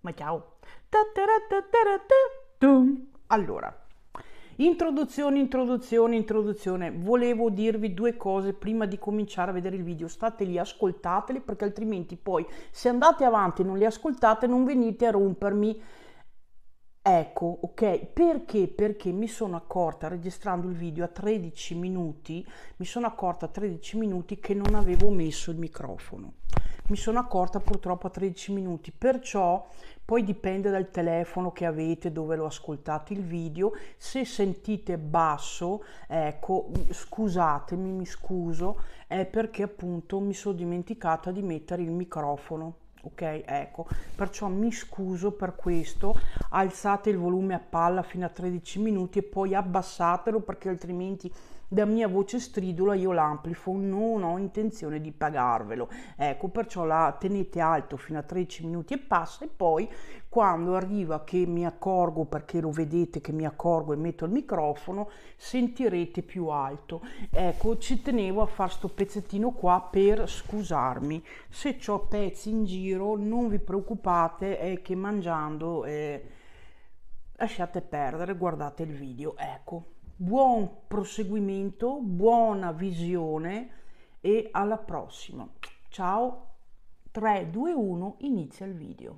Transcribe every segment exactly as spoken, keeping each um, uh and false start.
Ma ciao. Ta-ta-ra-ta-ta-ra-ta-tum. Allora, introduzione, introduzione, introduzione. Volevo dirvi due cose prima di cominciare a vedere il video. Stateli, ascoltateli, perché altrimenti poi, se andate avanti e non li ascoltate, non venite a rompermi. Ecco, ok, perché? Perché mi sono accorta, registrando il video a tredici minuti, mi sono accorta a tredici minuti che non avevo messo il microfono. Mi sono accorta purtroppo a tredici minuti, perciò poi dipende dal telefono che avete, dove lo ascoltate il video. Se sentite basso, ecco, scusatemi, mi scuso, è perché appunto mi sono dimenticata di mettere il microfono. Ok, ecco, perciò mi scuso per questo. Alzate il volume a palla fino a tredici minuti e poi abbassatelo, perché altrimenti da mia voce stridula io l'amplifo, non ho intenzione di pagarvelo. Ecco, perciò la tenete alto fino a tredici minuti e passa, e poi quando arriva che mi accorgo, perché lo vedete che mi accorgo e metto il microfono, sentirete più alto. Ecco, ci tenevo a fare sto pezzettino qua per scusarmi. Se c'ho pezzi in giro, non vi preoccupate, è che mangiando eh, lasciate perdere, guardate il video. Ecco, buon proseguimento, buona visione e alla prossima. Ciao, tre, due, uno, inizia il video.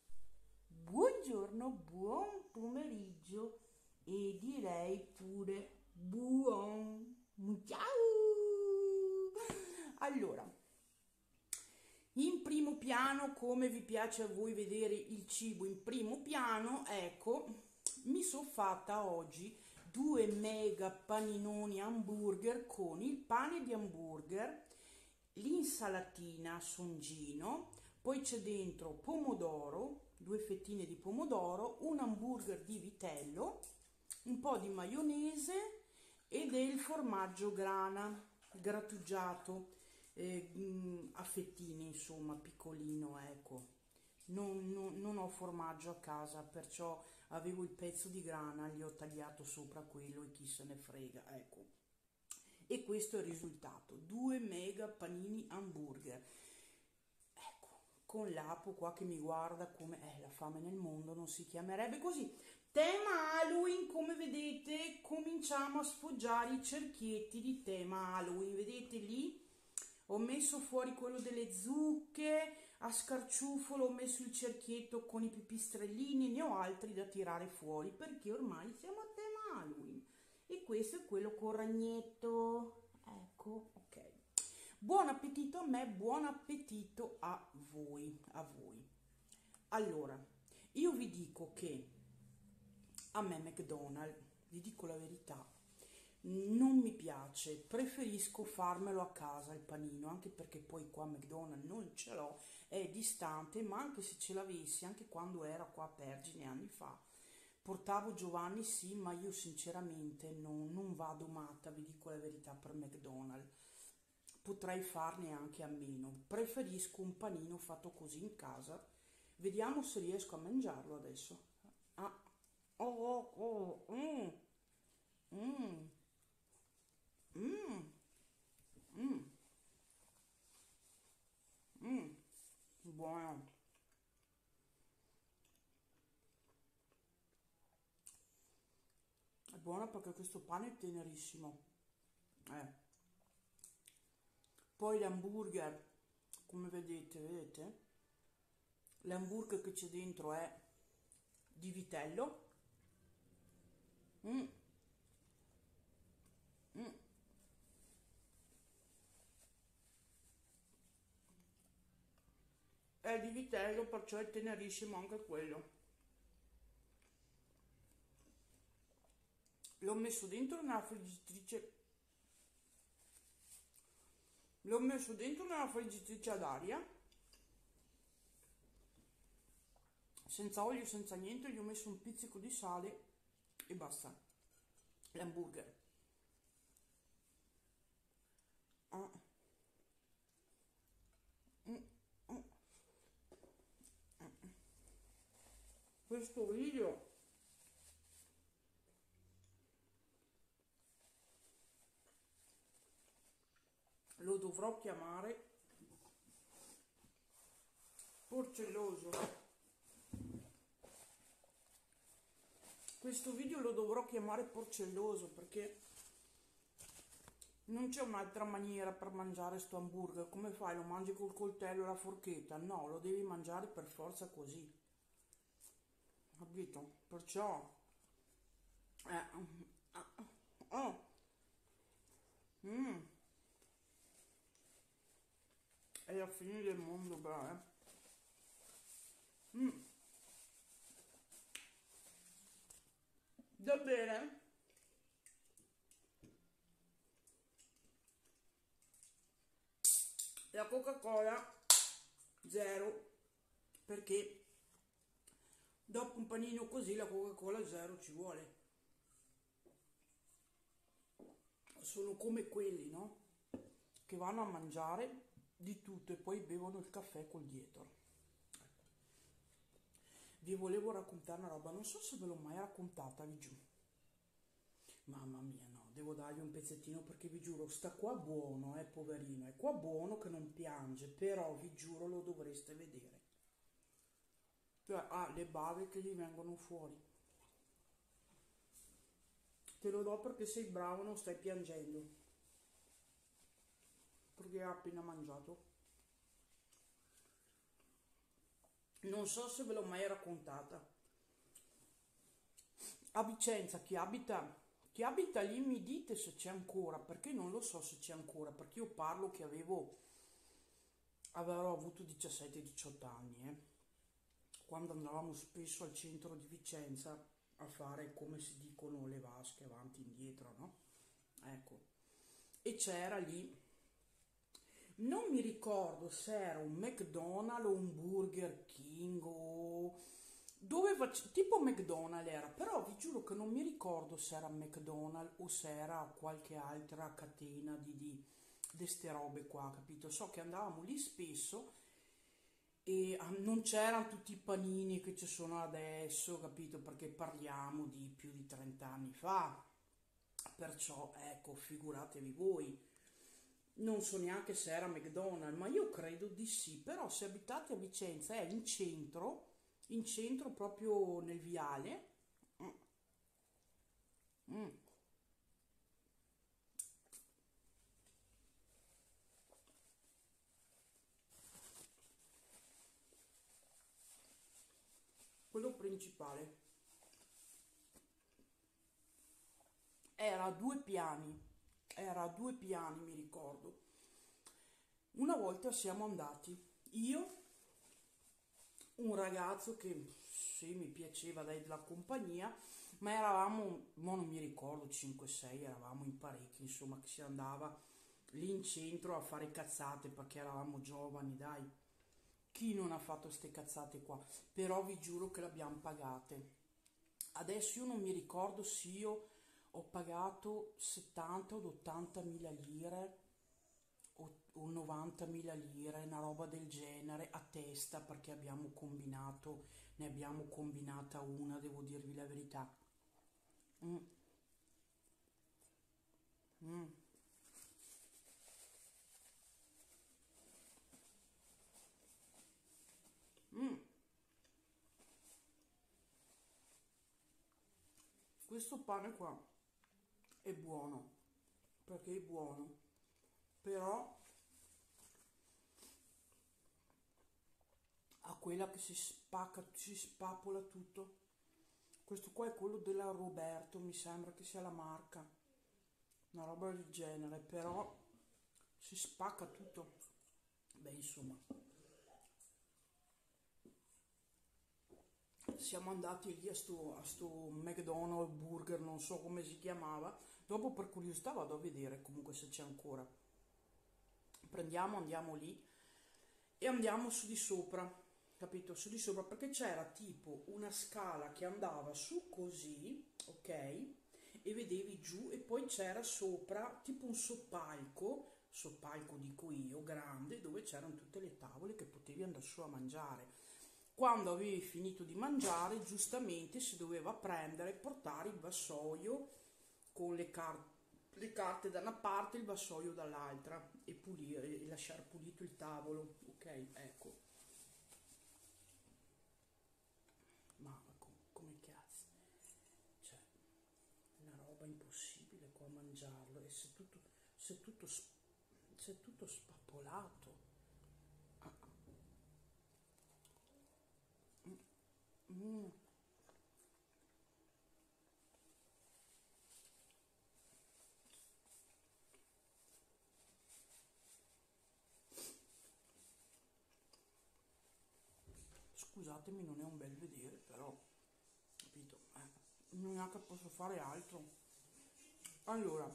Buongiorno, buon pomeriggio e direi pure buon ciao. Allora, in primo piano, come vi piace a voi vedere il cibo in primo piano, ecco, mi sono fatta oggi due mega paninoni hamburger con il pane di hamburger, l'insalatina songino, poi c'è dentro pomodoro, due fettine di pomodoro, un hamburger di vitello, un po' di maionese e del formaggio grana grattugiato eh, mh, a fettine, insomma, piccolino, ecco. Non, non- non ho formaggio a casa, perciò avevo il pezzo di grana, gli ho tagliato sopra quello e chi se ne frega, ecco. E questo è il risultato, due mega panini hamburger. Ecco, con l'apo qua che mi guarda come eh, la fame nel mondo non si chiamerebbe così. Tema Halloween, come vedete, cominciamo a sfoggiare i cerchietti di tema Halloween. Vedete lì? Ho messo fuori quello delle zucche, a scarciufolo ho messo il cerchietto con i pipistrellini, ne ho altri da tirare fuori perché ormai siamo a tema Halloween. E questo è quello con ragnetto. Ecco, ok. Buon appetito a me, buon appetito a voi, a voi. Allora, io vi dico che a me McDonald's, vi dico la verità, non mi piace, preferisco farmelo a casa il panino, anche perché poi qua a McDonald's non ce l'ho, è distante, ma anche se ce l'avessi, anche quando era qua a Pergine anni fa, portavo Giovanni sì, ma io sinceramente non, non vado matta, vi dico la verità, per McDonald's. Potrei farne anche a meno, preferisco un panino fatto così in casa. Vediamo se riesco a mangiarlo adesso. Ah, oh, oh, oh, mm, mm, mm, mm, mm, buono. È buono perché questo pane è tenerissimo. Eh. Poi l'hamburger, come vedete, vedete? L'hamburger che c'è dentro è di vitello. Mm, mm. È di vitello, perciò è tenerissimo anche quello. L'ho messo dentro nella friggitrice. L'ho messo dentro nella friggitrice ad aria, senza olio, senza niente, gli ho messo un pizzico di sale e basta. L'hamburger. Ah, mm, mm, mm. Questo video lo dovrò chiamare porcelloso. questo video lo dovrò chiamare porcelloso perché non c'è un'altra maniera per mangiare sto hamburger. Come fai? Lo mangi col coltello e la forchetta? No, lo devi mangiare per forza così, capito? Perciò eh, oh, mm, è la fine del mondo, beh, eh. Mm. Va bene, la Coca-Cola zero, perché dopo un panino così la Coca-Cola zero ci vuole. Sono come quelli, no? Che vanno a mangiare di tutto e poi bevono il caffè col dietro. Vi volevo raccontare una roba, non so se ve l'ho mai raccontata, vi giuro. Mamma mia, no, devo dargli un pezzettino perché vi giuro, sta qua buono, eh, poverino, è qua buono che non piange, però vi giuro lo dovreste vedere. Cioè, ha le bave che gli vengono fuori. Te lo do perché sei bravo, non stai piangendo. Perché ha appena mangiato. Non so se ve l'ho mai raccontata. A Vicenza, chi abita, chi abita lì mi dite se c'è ancora, perché non lo so se c'è ancora, perché io parlo che avevo, avrò avuto diciassette diciotto anni, eh, quando andavamo spesso al centro di Vicenza a fare, come si dicono, le vasche avanti e indietro, no? Ecco. E c'era lì, non mi ricordo se era un McDonald's o un Burger King o dove fac- tipo McDonald's era, però vi giuro che non mi ricordo se era McDonald's o se era qualche altra catena di, di, di ste robe qua, capito? So che andavamo lì spesso e ah, non c'erano tutti i panini che ci sono adesso, capito? Perché parliamo di più di trenta anni fa, perciò ecco, figuratevi voi. Non so neanche se era McDonald's, ma io credo di sì, però se abitate a Vicenza è in centro, in centro proprio nel viale. Mm, mm. Quello principale era a due piani, era a due piani mi ricordo. Una volta siamo andati, io, un ragazzo che sì mi piaceva dai della compagnia, ma eravamo, mo non mi ricordo, cinque sei, eravamo in parecchi, insomma, che si andava lì in centro a fare cazzate perché eravamo giovani, dai. Chi non ha fatto ste cazzate qua? Però vi giuro che le abbiamo pagate. Adesso io non mi ricordo se io ho pagato settanta o ottanta mila lire o, o novanta mila lire, una roba del genere a testa perché abbiamo combinato, ne abbiamo combinata una, devo dirvi la verità. Mm, mm, mm. Questo pane qua è buono perché è buono, però a quella che si spacca, si spapola tutto. Questo qua è quello della Roberto, mi sembra che sia la marca, una roba del genere, però si spacca tutto. Beh, insomma, siamo andati lì a sto, a sto McDonald's Burger, non so come si chiamava. Dopo per curiosità vado a vedere comunque se c'è ancora. Prendiamo, andiamo lì e andiamo su di sopra, capito? Su di sopra perché c'era tipo una scala che andava su così, ok? E vedevi giù e poi c'era sopra tipo un soppalco, soppalco dico io, grande, dove c'erano tutte le tavole che potevi andare su a mangiare. Quando avevi finito di mangiare, giustamente si doveva prendere e portare il vassoio con le, car- le carte da una parte e il vassoio dall'altra e pulire e lasciare pulito il tavolo. Ok, ecco. Ma com- come cazzo? si è tutto, si è tutto, s- si è tutto spappolato. Ah, mm. Scusatemi, non è un bel vedere, però, capito? Eh, non è che posso fare altro. Allora,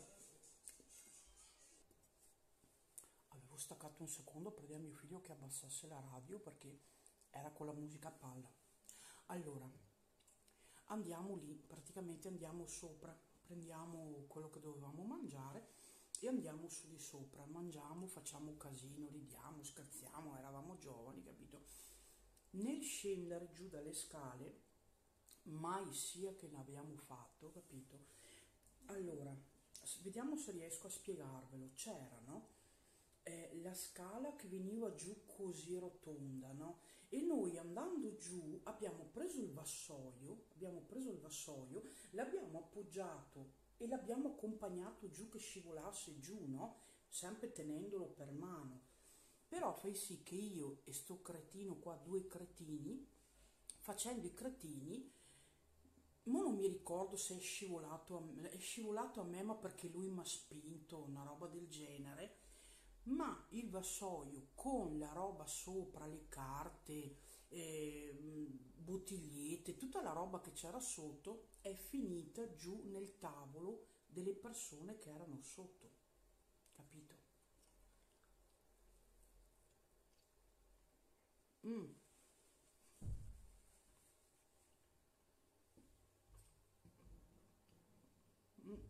avevo staccato un secondo per dire a mio figlio che abbassasse la radio perché era con la musica a palla. Allora, andiamo lì, praticamente andiamo sopra, prendiamo quello che dovevamo mangiare e andiamo su di sopra, mangiamo, facciamo casino, ridiamo, scherziamo, eravamo giovani, capito? Nel scendere giù dalle scale, mai sia che l'abbiamo fatto, capito? Allora, s- vediamo se riesco a spiegarvelo. C'era, no? Eh, la scala che veniva giù così rotonda, no? E noi andando giù abbiamo preso il vassoio, abbiamo preso il vassoio, l'abbiamo appoggiato e l'abbiamo accompagnato giù che scivolasse giù, no? Sempre tenendolo per mano. Però fai sì che io e sto cretino qua, due cretini, facendo i cretini, ma non mi ricordo se è scivolato a me, è scivolato a me, ma perché lui mi ha spinto, una roba del genere. Ma il vassoio con la roba sopra, le carte, eh, bottigliette, tutta la roba che c'era sotto è finita giù nel tavolo delle persone che erano sotto, capito? Mm, mm.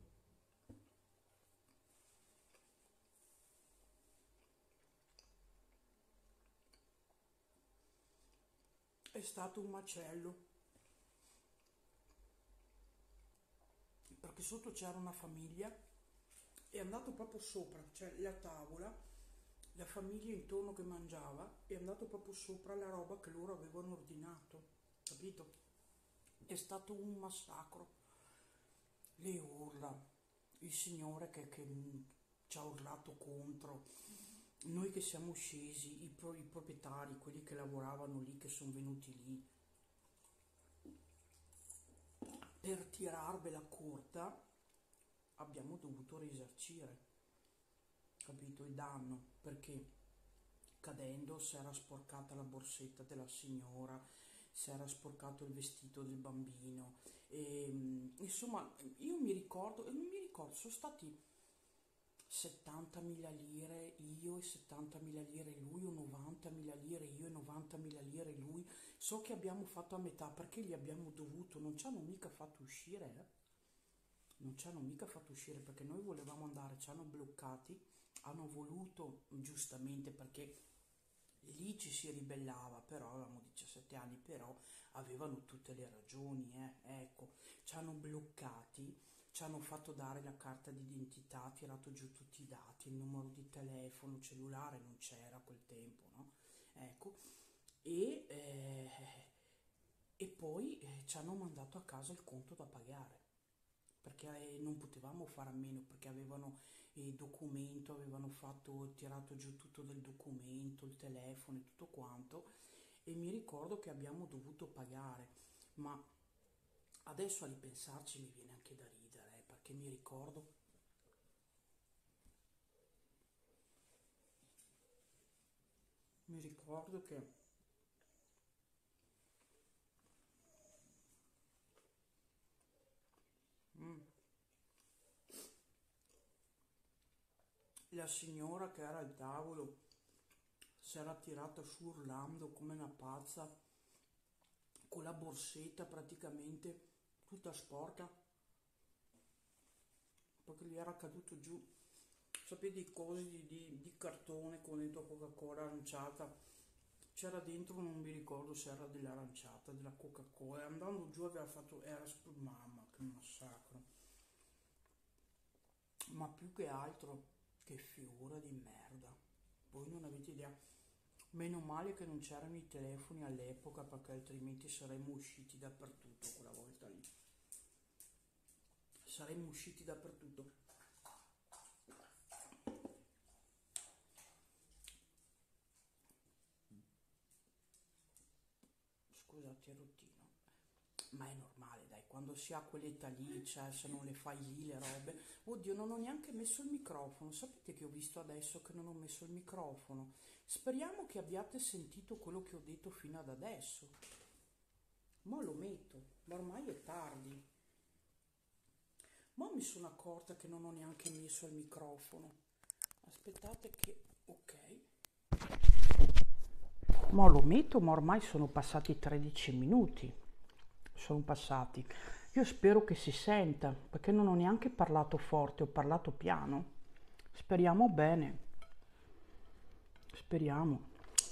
È stato un macello, perché sotto c'era una famiglia, è andato proprio sopra, cioè la tavola, la famiglia intorno che mangiava, è andato proprio sopra la roba che loro avevano ordinato, capito? È stato un massacro. Le urla, il signore che, che ci ha urlato contro, noi che siamo scesi, i, pro- i proprietari, quelli che lavoravano lì, che sono venuti lì, per tirarvela corta abbiamo dovuto risarcire, capito, il danno, perché cadendo si era sporcata la borsetta della signora, si era sporcato il vestito del bambino. E, mm, insomma, io mi ricordo, e non mi ricordo, sono stati settantamila lire io e settantamila lire lui, o novantamila lire io e novantamila lire lui. So che abbiamo fatto a metà perché li abbiamo dovuto, non ci hanno mica fatto uscire, eh? Non ci hanno mica fatto uscire perché noi volevamo andare, ci hanno bloccati, hanno voluto, giustamente perché lì ci si ribellava, però avevamo diciassette anni, però avevano tutte le ragioni, eh, ecco, ci hanno bloccati, ci hanno fatto dare la carta d'identità, tirato giù tutti i dati, il numero di telefono, cellulare non c'era a quel tempo, no? Ecco, e, eh, e poi eh, ci hanno mandato a casa il conto da pagare perché eh, non potevamo fare a meno perché avevano il documento, avevano fatto, tirato giù tutto del documento, il telefono e tutto quanto e mi ricordo che abbiamo dovuto pagare, ma adesso a ripensarci mi viene anche da ridere, eh, perché mi ricordo, mi ricordo che mm, la signora che era al tavolo si era tirata su urlando come una pazza, con la borsetta praticamente tutta sporca, perché gli era caduto giù, sapete i cosi di, di- di cartone con dentro Coca-Cola aranciata, c'era dentro, non mi ricordo se era dell'aranciata, della Coca-Cola, andando giù aveva fatto, era, sp- mamma che massacro, ma più che altro che figura di merda, voi non avete idea, meno male che non c'erano i telefoni all'epoca perché altrimenti saremmo usciti dappertutto quella volta lì, saremmo usciti dappertutto. routine. Ma è normale, dai, quando si ha quell'età lì, cioè se non le fai lì le robe. Oddio, non ho neanche messo il microfono. Sapete che ho visto adesso che non ho messo il microfono? Speriamo che abbiate sentito quello che ho detto fino ad adesso. Ma lo metto, ma ormai è tardi. Ma mi sono accorta che non ho neanche messo il microfono. Aspettate che... ok. Ma lo metto, ma ormai sono passati tredici minuti. Sono passati. Io spero che si senta, perché non ho neanche parlato forte, ho parlato piano. Speriamo bene. Speriamo.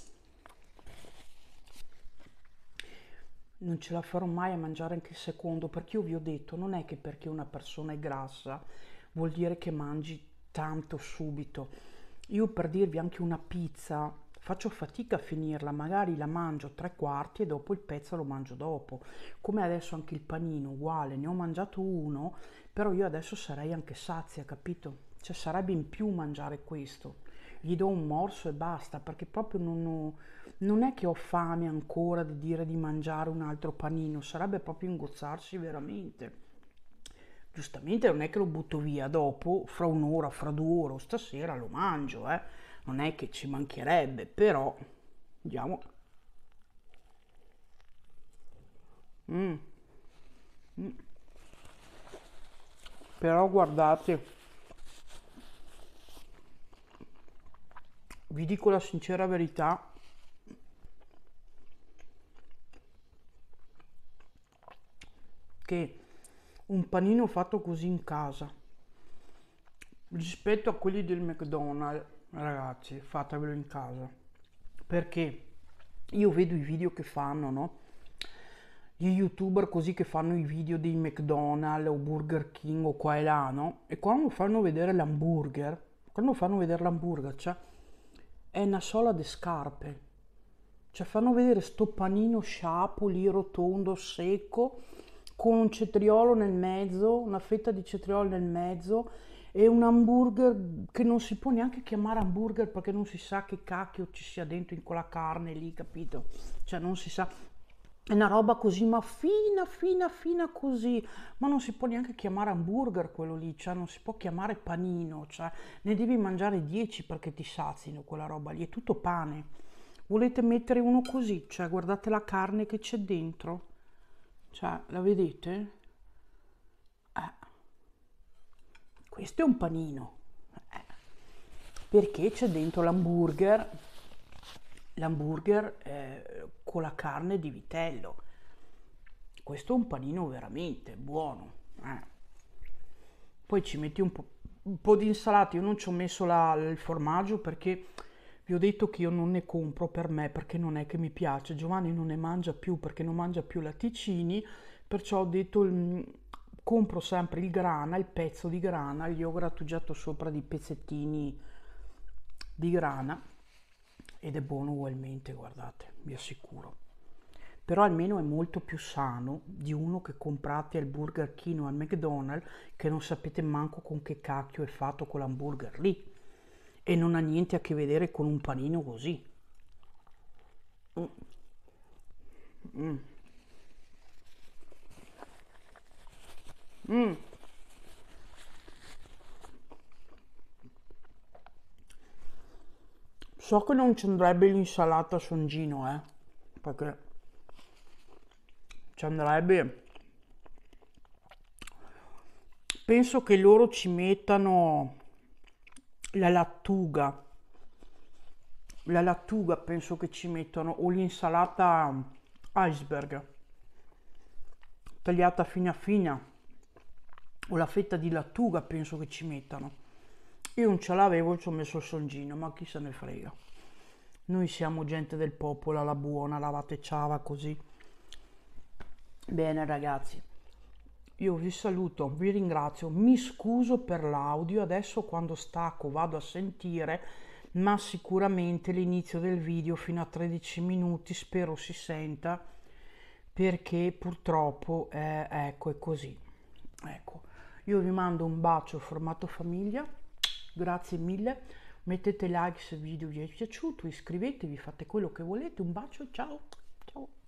Non ce la farò mai a mangiare anche il secondo, perché io vi ho detto, non è che perché una persona è grassa vuol dire che mangi tanto subito. Io, per dirvi, anche una pizza faccio fatica a finirla, magari la mangio tre quarti e dopo il pezzo lo mangio dopo. Come adesso anche il panino, uguale, ne ho mangiato uno, però io adesso sarei anche sazia, capito? Cioè sarebbe in più mangiare questo. Gli do un morso e basta, perché proprio non ho, non è che ho fame ancora di dire di mangiare un altro panino, sarebbe proprio ingozzarsi veramente. Giustamente non è che lo butto via dopo, fra un'ora, fra due ore, o stasera lo mangio, eh. Non è che ci mancherebbe, però, andiamo. Mm, mm. Però guardate, vi dico la sincera verità, che un panino fatto così in casa, rispetto a quelli del McDonald's, ragazzi, fatevelo in casa. Perché io vedo i video che fanno, no? Gli youtuber così che fanno i video dei McDonald's o Burger King o qua e là, no? E quando fanno vedere l'hamburger, quando fanno vedere l'hamburger, cioè è una sola di scarpe. Cioè fanno vedere sto panino sciapo lì rotondo, secco, con un cetriolo nel mezzo, una fetta di cetriolo nel mezzo e un hamburger che non si può neanche chiamare hamburger perché non si sa che cacchio ci sia dentro in quella carne lì, capito? Cioè non si sa, è una roba così, ma fina, fina, fina così, ma non si può neanche chiamare hamburger quello lì, cioè non si può chiamare panino, cioè ne devi mangiare dieci perché ti sazino quella roba lì, è tutto pane. Volete mettere uno così, cioè guardate la carne che c'è dentro, cioè la vedete? Eh, questo è un panino, eh, perché c'è dentro l'hamburger, l'hamburger eh, con la carne di vitello. Questo è un panino veramente buono. Eh. Poi ci metti un po', un po' di insalata, io non ci ho messo la, il formaggio perché vi ho detto che io non ne compro per me perché non è che mi piace. Giovanni non ne mangia più perché non mangia più latticini, perciò ho detto mm, compro sempre il grana, il pezzo di grana, gli ho grattugiato sopra di pezzettini di grana ed è buono ugualmente, guardate, vi assicuro. Però almeno è molto più sano di uno che comprate al Burger King o al McDonald's che non sapete manco con che cacchio è fatto quell'hamburger lì e non ha niente a che vedere con un panino così. Mm. Mm. Mm. So che non ci andrebbe l'insalata Songino, eh, perché ci andrebbe. Penso che loro ci mettano la lattuga, la lattuga penso che ci mettano, o l'insalata iceberg, tagliata fina fina, o la fetta di lattuga penso che ci mettano. Io non ce l'avevo, ci ho messo il Songino, ma chi se ne frega. Noi siamo gente del popolo, alla buona, lavate ciava così. Bene ragazzi, io vi saluto, vi ringrazio, mi scuso per l'audio, adesso quando stacco vado a sentire, ma sicuramente l'inizio del video fino a tredici minuti spero si senta, perché purtroppo eh, ecco è così. Ecco, io vi mando un bacio formato famiglia, grazie mille, mettete like se il video vi è piaciuto, iscrivetevi, fate quello che volete, un bacio, ciao, ciao.